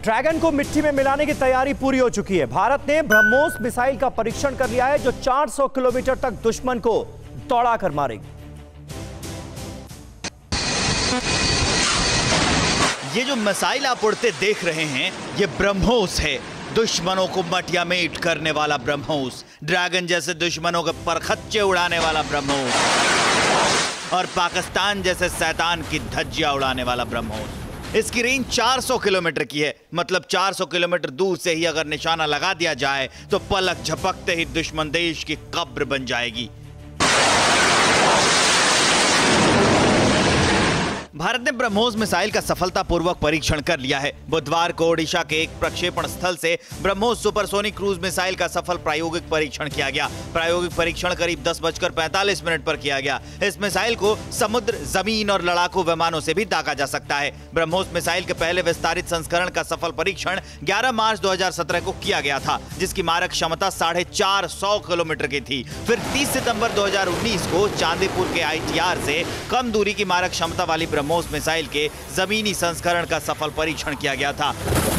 Dragon को मिट्टी में मिलाने की तैयारी पूरी हो चुकी है। भारत ने ब्रह्मोस मिसाइल का परीक्षण कर लिया है, जो 400 किलोमीटर तक दुश्मन को दौड़ा कर मारेगी। ये जो मिसाइल आप उड़ते देख रहे हैं, ये ब्रह्मोस है। दुश्मनों को मटिया में ईट करने वाला ब्रह्मोस, ड्रैगन जैसे दुश्मनों के परखच्चे उड़ाने वाला ब्रह्मोस और पाकिस्तान जैसे शैतान की धज्जियां उड़ाने वाला ब्रह्मोस। इसकी रेंज 400 किलोमीटर की है, मतलब 400 किलोमीटर दूर से ही अगर निशाना लगा दिया जाए तो पलक झपकते ही दुश्मन देश की कब्र बन जाएगी। भारत ने ब्रह्मोस मिसाइल का सफलतापूर्वक परीक्षण कर लिया है। बुधवार को ओडिशा के एक प्रक्षेपण स्थल से ब्रह्मोस सुपरसोनिक क्रूज मिसाइल का सफल प्रायोगिक परीक्षण किया गया। प्रायोगिक परीक्षण करीब 10:45 पर किया गया। इस मिसाइल को समुद्र, जमीन और लड़ाकू विमानों से भी दागा जा सकता है। ब्रह्मोस मिसाइल के पहले विस्तारित संस्करण का सफल परीक्षण 11 मार्च 2017 को किया गया था, जिसकी मारक क्षमता 450 किलोमीटर की थी। फिर 30 सितंबर 2019 को चांदीपुर के ITR से कम दूरी की मारक क्षमता वाली ब्रह्मोस मिसाइल के जमीनी संस्करण का सफल परीक्षण किया गया था।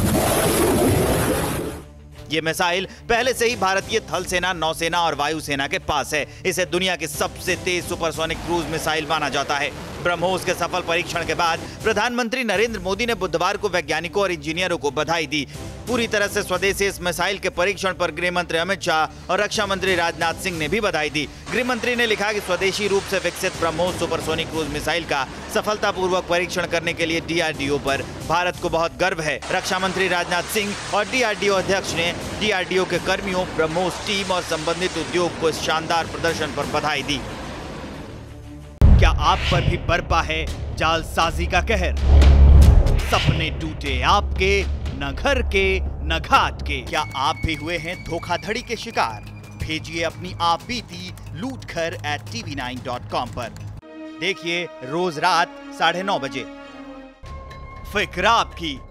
यह मिसाइल पहले से ही भारतीय थल सेना, नौसेना और वायुसेना के पास है। इसे दुनिया की सबसे तेज सुपरसोनिक क्रूज मिसाइल माना जाता है। ब्रह्मोस के सफल परीक्षण के बाद प्रधानमंत्री नरेंद्र मोदी ने बुधवार को वैज्ञानिकों और इंजीनियरों को बधाई दी। पूरी तरह से स्वदेशी इस मिसाइल के परीक्षण पर गृह मंत्री अमित शाह और रक्षा मंत्री राजनाथ सिंह ने भी बधाई दी। गृह मंत्री ने लिखा कि स्वदेशी रूप से विकसित ब्रह्मोस सुपरसोनिक क्रूज मिसाइल का सफलतापूर्वक परीक्षण करने के लिए DRDO पर भारत को बहुत गर्व है। रक्षा मंत्री राजनाथ सिंह और DRDO अध्यक्ष ने DRDO के कर्मियों, ब्रह्मोस टीम और संबंधित उद्योग को इस शानदार प्रदर्शन पर बधाई दी। क्या आप पर भी बरपा है जालसाजी का कहर? सपने टूटे आपके, न घर के न घाट के। क्या आप भी हुए हैं धोखाधड़ी के शिकार? भेजिए अपनी आप बीती lootkhar@tv9.com पर। देखिए रोज रात 9:30 बजे। फिक्र आपकी,